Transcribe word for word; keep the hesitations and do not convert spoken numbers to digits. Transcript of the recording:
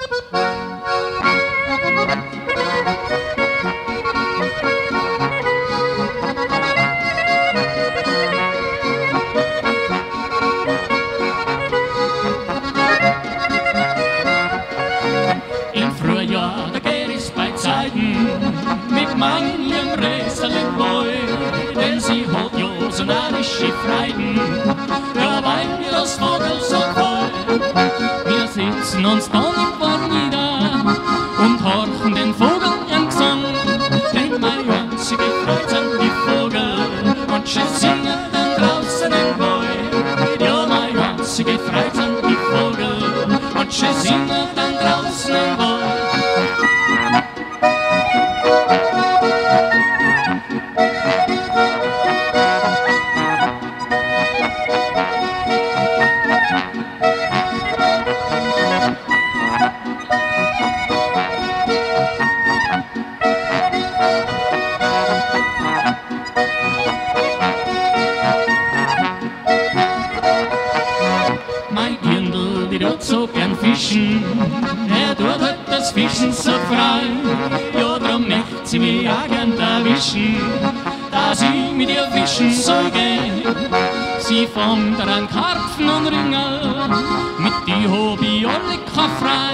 Im Frühjahr, da geht es bei Zeiten mit meinem Rätselen Boy, denn sie hat ja so narische Freuden, ja, weil mir das Vogel so voll. Wir sitzen uns dann im Wald nieder und horchen den Vogel ihren Gesang, denn meine einzige Freude sind die Vogel und sie singen dann draußen im Wald. Ja, meine einzige Freude sind die Vogel und sie singen dann draußen im Wald. Mein Dirndl, die tut so gern fischen, er tut halt das Fischen so frei. Ja, drum möchte sie mich auch gern erwischen, dass ich mit ihr fischen soll gehen. Sie fängt an Karpfen und Ringer, mit die hab ich alle kein frei.